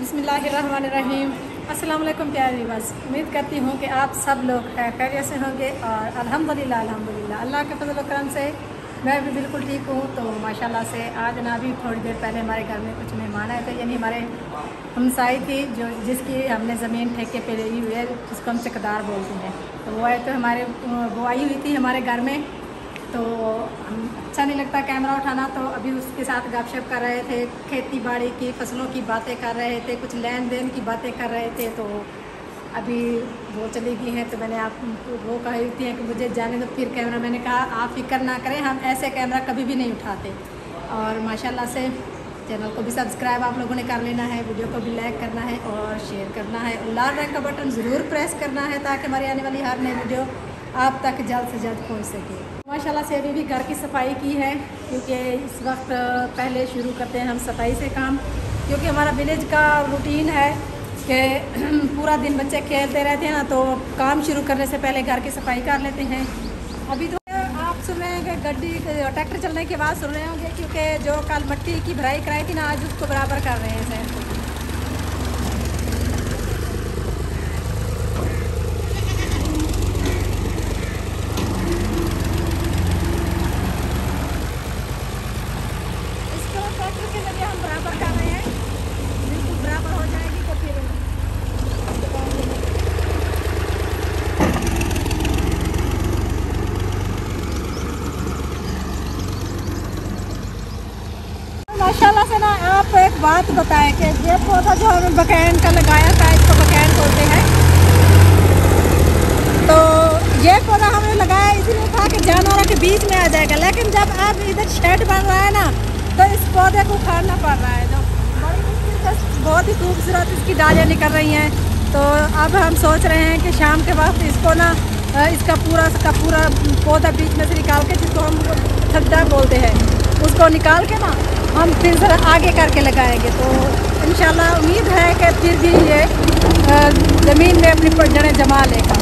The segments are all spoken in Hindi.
बिस्मिल्लाहिर्रहमानिर्रहीम। अस्सलाम वालेकुम प्यारे व्यूअर्स, उम्मीद करती हूँ कि आप सब लोग खैरियत से होंगे और अल्हम्दुलिल्लाह अल्लाह के फजल करम से मैं भी बिल्कुल ठीक हूँ। तो माशाल्लाह से आज ना अभी थोड़ी देर पहले हमारे घर में कुछ मेहमान आए थे, यानी हमारे हमसाई थी जो जिसकी हमने ज़मीन ठेके पे ली हुई है, जिसको हम चकदार बोलते हैं। तो वो आए तो हमारे वो आई हुई थी हमारे घर में, तो अच्छा नहीं लगता कैमरा उठाना, तो अभी उसके साथ गपशप कर रहे थे, खेती बाड़ी की फसलों की बातें कर रहे थे, कुछ लेन देन की बातें कर रहे थे। तो अभी वो चली गई हैं, तो मैंने आप वो कही थी कि मुझे जाने दो फिर कैमरा। मैंने कहा आप फिक्र ना करें, हम ऐसे कैमरा कभी भी नहीं उठाते। और माशाल्लाह से चैनल को भी सब्सक्राइब आप लोगों ने कर लेना है, वीडियो को भी लाइक करना है और शेयर करना है और लाल रंग का बटन ज़रूर प्रेस करना है ताकि हमारी आने वाली हर नई वीडियो आप तक जल्द से जल्द पहुंच सके। माशाल्लाह से अभी भी घर की सफाई की है, क्योंकि इस वक्त पहले शुरू करते हैं हम सफाई से काम, क्योंकि हमारा विलेज का रूटीन है कि पूरा दिन बच्चे खेलते रहते हैं ना, तो काम शुरू करने से पहले घर की सफाई कर लेते हैं। अभी तो आप सुन रहे हैं कि गड्डी ट्रैक्टर चलने के बाद सुन रहे होंगे, क्योंकि जो कल मिट्टी की भराई कराई थी ना, आज उसको बराबर कर रहे हैं सर। माशाल्लाह से ना आप एक बात बताएं कि ये पौधा जो हमने बकैन का लगाया था, इसको बकैन बोलते हैं, तो ये पौधा हमने लगाया इसलिए था कि जानवरों के बीच में आ जाएगा, लेकिन जब अब इधर शेड बन रहा है ना, तो इस पौधे को उखाड़ना पड़ रहा है। जो बड़ी मुश्किल से बहुत ही खूबसूरत इसकी डालियाँ निकल रही हैं। तो अब हम सोच रहे हैं कि शाम के वक्त इसको ना इसका पूरा पौधा बीच में से निकाल के, जिसको हम खड्डा बोलते हैं, उसको निकाल के ना हम फिर ज़रा आगे करके लगाएंगे। तो इंशाल्लाह उम्मीद है कि फिर भी ये ज़मीन में अपनी जड़ें जमा लेगा।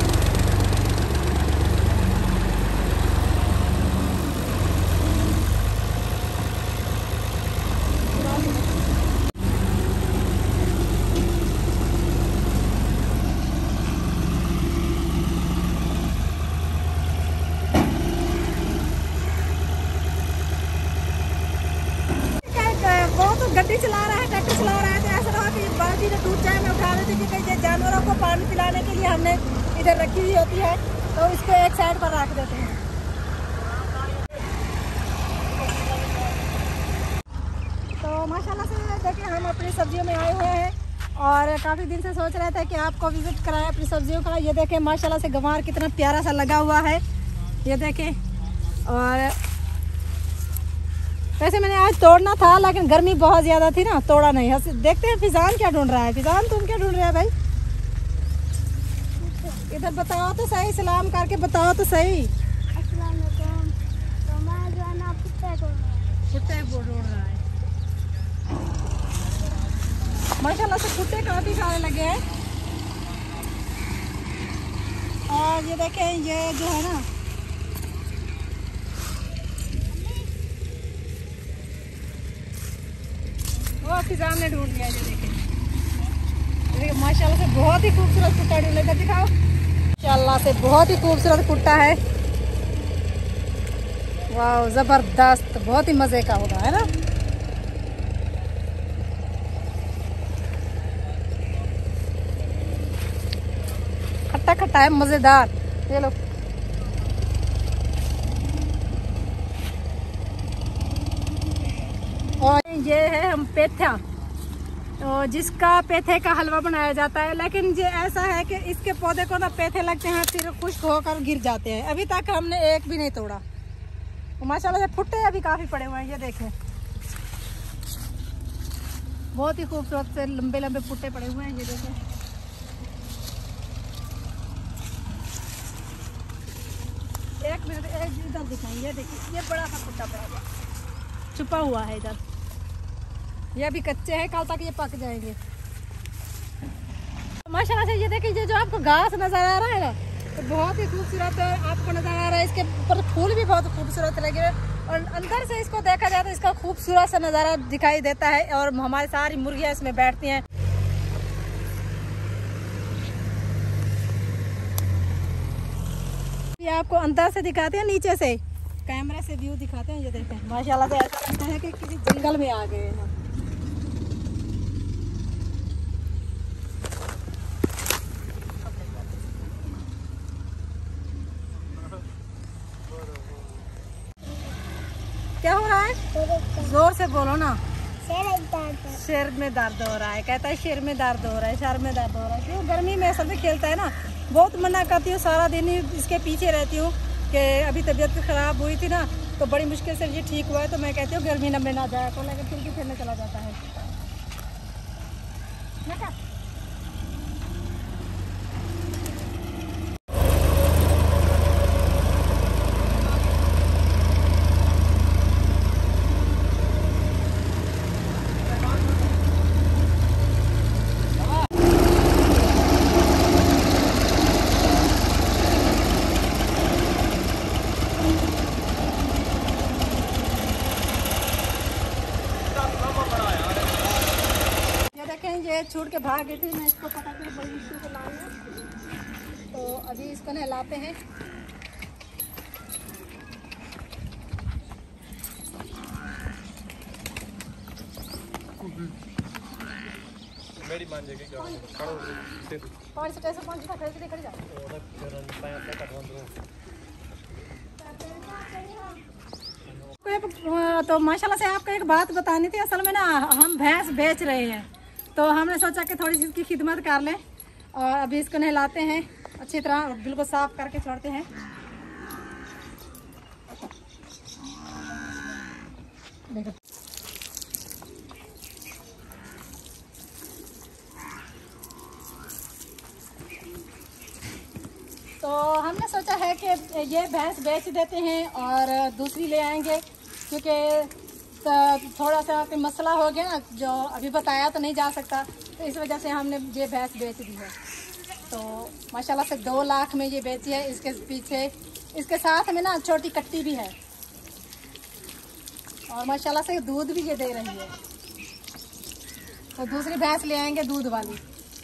गड्डी चला रहा है, ट्रैक्टर चला रहा है, तो ऐसा रहा कि बाल्टी जो टूट जाए मैं उठा रही थी, क्योंकि जानवरों को पानी पिलाने के लिए हमने इधर रखी हुई होती है, तो इसको एक साइड पर रख देते हैं। तो माशाल्लाह से देखिए हम अपनी सब्जियों में आए हुए हैं और काफ़ी दिन से सोच रहे थे कि आपको विजिट कराएं अपनी सब्जियों का। ये देखें माशाल्लाह से गंवार कितना प्यारा सा लगा हुआ है, ये देखें। और वैसे मैंने आज तोड़ना था, लेकिन गर्मी बहुत ज़्यादा थी ना, तोड़ा नहीं। देखते हैं फिजान क्या ढूंढ रहा है। फिजान तुम क्या ढूंढ रहे हैं भाई? इधर बताओ तो सही, सलाम करके बताओ तो सही। अस्सलाम वालेकुम। तो मैं जो है ना भुट्टे ढूंढ रहा है। माशाल्लाह से भुट्टे काफ़ी सारे लगे हैं। और ये देखें, ये जो है ना वो फिजान ने ढूंढ लिया। ये देखें माशाल्लाह से बहुत ही खूबसूरत भुट्टा ढूंढ लेकर दिखाओ। माशाल्लाह से बहुत ही खूबसूरत भुट्टा है, वाह ज़बरदस्त, बहुत ही मज़े का होगा, है ना। खट्टा खट्टा है, मज़ेदार। ये लो और ये है हम पेठा, तो जिसका पेठे का हलवा बनाया जाता है। लेकिन ये ऐसा है कि इसके पौधे को ना पेठे लगते हैं, फिर खुश्क होकर गिर जाते हैं। अभी तक हमने एक भी नहीं तोड़ा। तो माशाल्लाह से फुट्टे अभी काफ़ी पड़े हुए हैं, ये देखें बहुत ही खूबसूरत से लंबे लंबे फुट्टे पड़े हुए हैं। ये देखें एक मिनट इधर दिखाएं, ये देखिए ये बड़ा सा फुट्टा पड़ा हुआ छुपा हुआ है इधर। ये अभी कच्चे हैं, कल तक ये पक जाएंगे। माशाल्लाह से ये देखिए, ये जो आपको घास नजर आ रहा है ना, तो बहुत ही खूबसूरत आपको नजर आ रहा है। इसके ऊपर फूल भी बहुत खूबसूरत लगे और अंदर से इसको देखा जाए तो इसका खूबसूरत सा नज़ारा दिखाई देता है और हमारी सारी मुर्गियाँ इसमें बैठती हैं। ये आपको अंदर से दिखाते हैं, नीचे से कैमरे से व्यू दिखाते हैं। ये देखें माशाल्लाह से ऐसा लगता है कि किसी जंगल में आ गए हैं। क्या हो रहा है? जोर से बोलो ना। सिर में दर्द हो रहा है, कहता है सिर में दर्द हो रहा है, सर में दर्द हो रहा है। क्यों? गर्मी में असल में खेलता है ना। बहुत मना करती हूँ, सारा दिन ही इसके पीछे रहती हूँ कि अभी तबीयत खराब हुई थी ना, तो बड़ी मुश्किल से ये ठीक हुआ है, तो मैं कहती हूँ गर्मी में ना जाए तो, लेकिन फिर भी खेलने चला जाता है। ये छूट के भाग गई थी, मैं इसको पता कर बड़ी मुश्किल से लाई हूँ। तो अभी इसको नहलाते हैं। मेरी मान जाएगी क्या खड़ो से कौन से कैसे कौन सा खरीद खड़ी जा तो माशाल्लाह से आपको एक बात बतानी थी। असल में ना हम भैंस बेच रहे हैं, तो हमने सोचा कि थोड़ी सी इसकी खिदमत कर लें। और अभी इसको नहलाते हैं अच्छी तरह, बिल्कुल साफ करके छोड़ते हैं। देखो तो हमने सोचा है कि ये भैंस बेच देते हैं और दूसरी ले आएंगे, क्योंकि थोड़ा सा कोई मसला हो गया ना, जो अभी बताया तो नहीं जा सकता, तो इस वजह से हमने ये भैंस बेच दी है। तो माशाल्लाह से 2 लाख में ये बेची है। इसके पीछे इसके साथ में ना छोटी कट्टी भी है, और माशाल्लाह से दूध भी ये दे रही है। तो दूसरी भैंस ले आएंगे दूध वाली।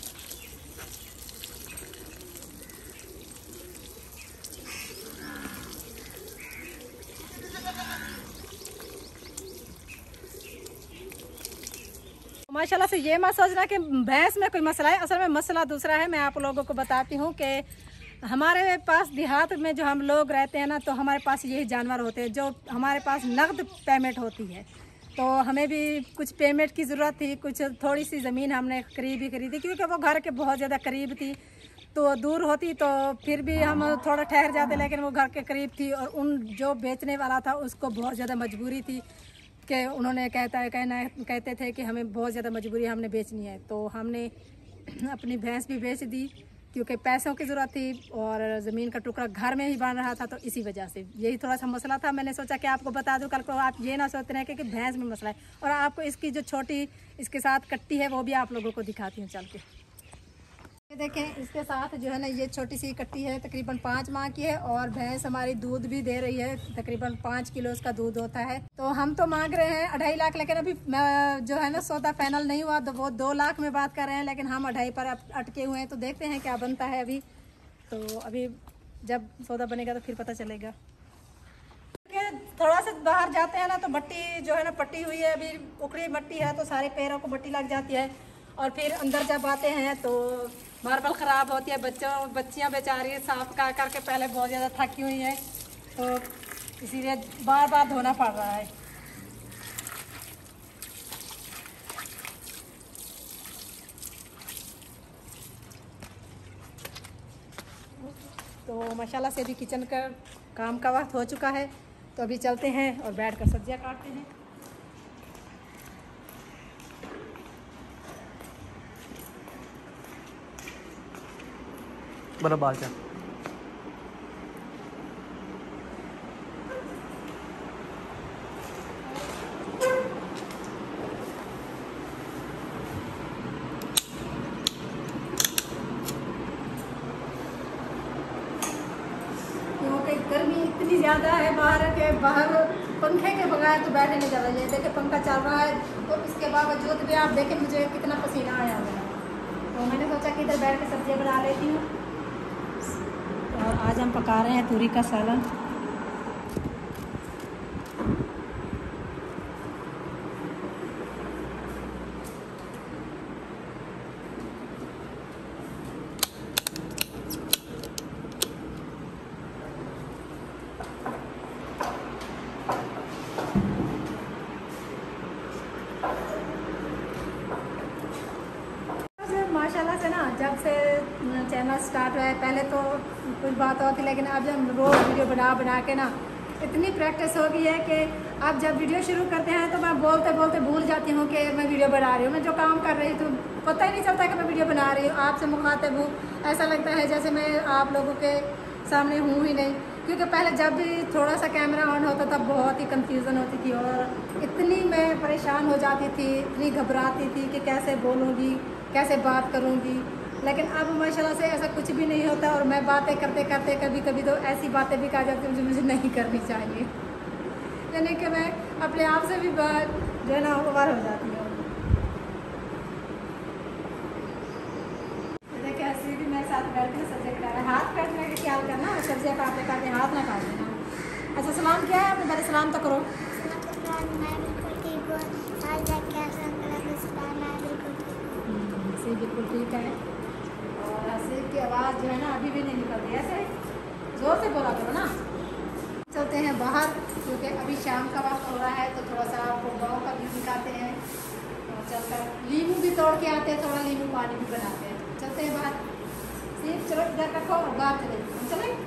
माशाल्लाह से ये मत सोचना कि भैंस में कोई मसला है, असल में मसला दूसरा है। मैं आप लोगों को बताती हूँ कि हमारे पास देहात में जो हम लोग रहते हैं ना, तो हमारे पास यही जानवर होते हैं जो हमारे पास नकद पेमेंट होती है। तो हमें भी कुछ पेमेंट की ज़रूरत थी, कुछ थोड़ी सी ज़मीन हमने करीब ही खरीदी, क्योंकि वो घर के बहुत ज़्यादा करीब थी। तो दूर होती तो फिर भी हम थोड़ा ठहर जाते, लेकिन वो घर के करीब थी और उन जो बेचने वाला था उसको बहुत ज़्यादा मजबूरी थी कि उन्होंने कहते थे कि हमें बहुत ज़्यादा मजबूरी है, हमने बेचनी है। तो हमने अपनी भैंस भी बेच दी, क्योंकि पैसों की ज़रूरत थी और ज़मीन का टुकड़ा घर में ही बन रहा था। तो इसी वजह से यही थोड़ा सा मसला था। मैंने सोचा कि आपको बता दूं, कल को आप ये ना सोचते रहे कि भैंस में मसला है। और आपको इसकी जो छोटी इसके साथ कट्टी है वो भी आप लोगों को दिखाती हूँ चल के। ये देखें, इसके साथ जो है ना ये छोटी सी कट्टी है, तकरीबन 5 माह की है, और भैंस हमारी दूध भी दे रही है। तकरीबन 5 किलो उसका दूध होता है। तो हम तो मांग रहे हैं 2.5 लाख, लेकिन अभी जो है ना सौदा फाइनल नहीं हुआ, तो वो 2 लाख में बात कर रहे हैं, लेकिन हम 2.5 पर अटके हुए हैं। तो देखते हैं क्या बनता है अभी। तो अभी जब सौदा बनेगा तो फिर पता चलेगा। थोड़ा सा बाहर जाते हैं ना तो मट्टी जो है ना पट्टी हुई है, अभी उखड़ी मट्टी है, तो सारे पैरों को मट्टी लग जाती है। और फिर अंदर जब आते हैं तो मार्बल ख़राब होती है। बच्चियां बेचारी साफ कर करके पहले बहुत ज़्यादा थकी हुई हैं, तो इसीलिए बार बार धोना पड़ रहा है। तो माशाल्लाह से अभी किचन का काम का वक्त हो चुका है, तो अभी चलते हैं और बैठ कर सब्जियाँ काटते हैं। बड़ा बात है। गर्मी इतनी ज़्यादा है बाहर के, बाहर पंखे के बगैर तो बैठे नहीं जा रहा है। देखिए पंखा चल रहा है, तो इसके बावजूद भी आप देखें मुझे कितना पसीना आया हुआ है। तो मैंने सोचा कि इधर बैठ के सब्जियाँ बना लेती हूँ। और आज हम पका रहे हैं तूरी का सालन। माशाल्लाह से ना जब से चैनल स्टार्ट हुआ है, पहले तो कुछ बात और थी, लेकिन अब जब रोज़ वीडियो बना के ना इतनी प्रैक्टिस हो गई है कि अब जब वीडियो शुरू करते हैं तो मैं बोलते बोलते भूल जाती हूँ कि मैं वीडियो बना रही हूँ। मैं जो काम कर रही थी पता ही नहीं चलता कि मैं वीडियो बना रही हूँ, आपसे मुखातिब हूँ। ऐसा लगता है जैसे मैं आप लोगों के सामने हूँ ही नहीं, क्योंकि पहले जब भी थोड़ा सा कैमरा ऑन होता तब बहुत ही कंफ्यूजन होती थी और इतनी मैं परेशान हो जाती थी, इतनी घबराती थी कि कैसे बोलूँगी, कैसे बात करूँगी। लेकिन अब माशाल्लाह से ऐसा कुछ भी नहीं होता और मैं बातें करते करते कभी कभी तो ऐसी बातें भी कहा जाती हैं जो मुझे नहीं करनी चाहिए, यानी कि मैं अपने आप से भी बात जो है ना ओवर हो जाती हूँ। देखिए ऐसे भी मेरे साथ बैठ के सब्जी कटा रहा है, हाथ काटने का ख्याल करना, सब्जियाँ काटते काटते हाथ ना काट देना। अच्छा सलाम क्या है आपने, पहले सलाम तो करो। बिल्कुल ठीक है। और हसीब की आवाज़ जो है ना अभी भी नहीं निकल रही, ऐसे ज़ोर से बोला करो ना। चलते हैं बाहर क्योंकि अभी शाम का वक्त हो रहा है, तो थोड़ा सा आपको गाँव का व्यू दिखाते हैं और चलकर नींबू भी तोड़ के आते हैं, थोड़ा नींबू पानी भी बनाते हैं। चलते हैं बाहर, सिर्फ चलो इधर रखो और बाहर चले हम चलें।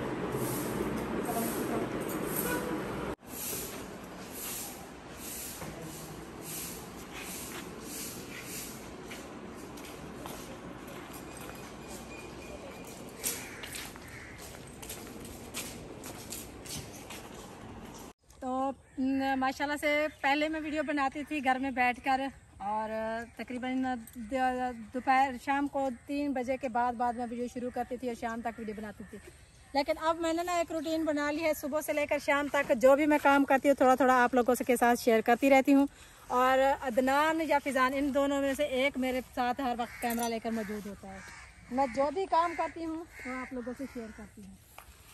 तो माशाल्लाह से पहले मैं वीडियो बनाती थी घर में बैठकर और तकरीबन दोपहर शाम को 3 बजे के बाद मैं वीडियो शुरू करती थी और शाम तक वीडियो बनाती थी। लेकिन अब मैंने ना एक रूटीन बना ली है, सुबह से लेकर शाम तक जो भी मैं काम करती हूँ थोड़ा थोड़ा आप लोगों के साथ शेयर करती रहती हूँ। और अदनान या फिजान इन दोनों में से एक मेरे साथ हर वक्त कैमरा लेकर मौजूद होता है। मैं जो भी काम करती हूँ वो आप लोगों से शेयर करती हूँ।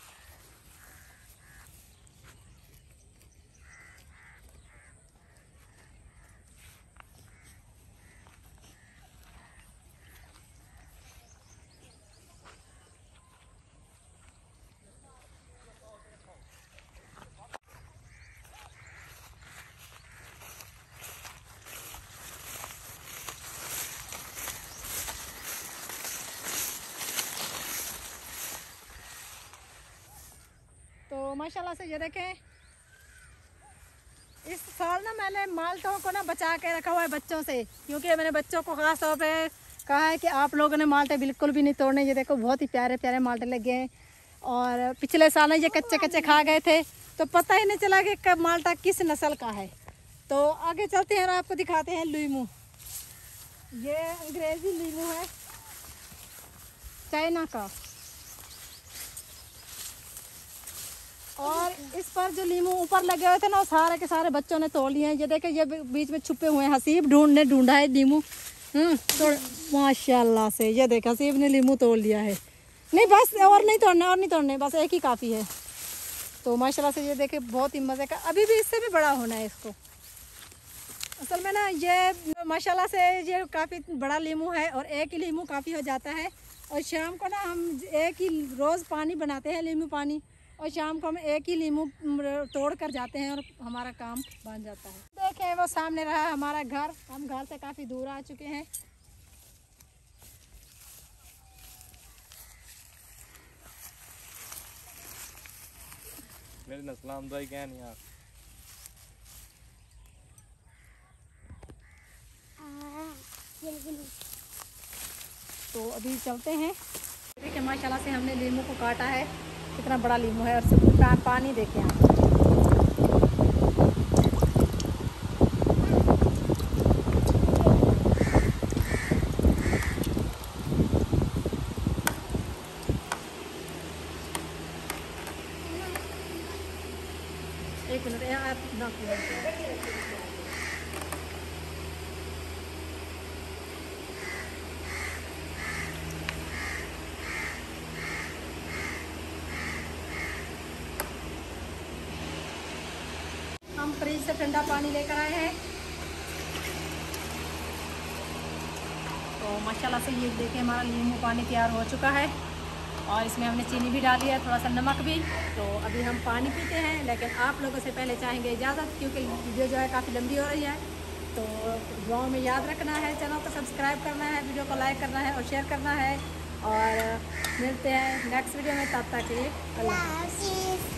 तो माशाल्लाह से ये देखें, इस साल ना मैंने माल्टों को ना बचा के रखा हुआ है बच्चों से, क्योंकि मैंने बच्चों को ख़ास तौर पे कहा है कि आप लोगों ने माल्टे बिल्कुल भी नहीं तोड़ने। ये देखो बहुत ही प्यारे प्यारे माल्टे लगे हैं और पिछले साल ये कच्चे कच्चे खा गए थे तो पता ही नहीं चला कि कब माल्टा किस नस्ल का है। तो आगे चलते हैं और आपको दिखाते हैं लीमू। ये अंग्रेज़ी लीमू है, चाइना का, और इस पर जो लीमू ऊपर लगे हुए थे ना सारे के सारे बच्चों ने तोड़ लिए हैं। ये देखे ये बीच में छुपे हुए हैं, हसीब ढूंढा है लीमू। तो माशाल्लाह से ये देखे हसीब ने लीमू तोड़ लिया है। नहीं बस और नहीं तोड़ने बस एक ही काफ़ी है। तो माशाल्लाह से ये देखे बहुत ही मज़े का, अभी भी इससे भी बड़ा होना है इसको। असल में ना ये माशाल्लाह से ये काफ़ी बड़ा लीमू है और एक ही लीमू काफ़ी हो जाता है। और शाम को ना हम एक ही रोज़ पानी बनाते हैं लीमू पानी, और शाम को हम एक ही लीमू तोड़ कर जाते हैं और हमारा काम बन जाता है। देखें वो सामने रहा हमारा घर, हम घर से काफ़ी दूर आ चुके हैं। मेरे सलाम दुआई क्या नहीं यार। तो अभी चलते हैं। देखिए माशाल्लाह से हमने लीमू को काटा है, कितना बड़ा लीमू है और सब पानी देखें आप। एक मिनट फ्रिज से ठंडा पानी लेकर आए हैं। तो माशाल्लाह से ये देखिए हमारा नींबू पानी तैयार हो चुका है और इसमें हमने चीनी भी डाली है, थोड़ा सा नमक भी। तो अभी हम पानी पीते हैं, लेकिन आप लोगों से पहले चाहेंगे इजाज़त, क्योंकि वीडियो जो है काफ़ी लंबी हो रही है। तो दुआओं में याद रखना है, चैनल को सब्सक्राइब करना है, वीडियो को लाइक करना है और शेयर करना है। और मिलते हैं नेक्स्ट वीडियो में, तब तक के लिए अल्लाह हाफ़िज़।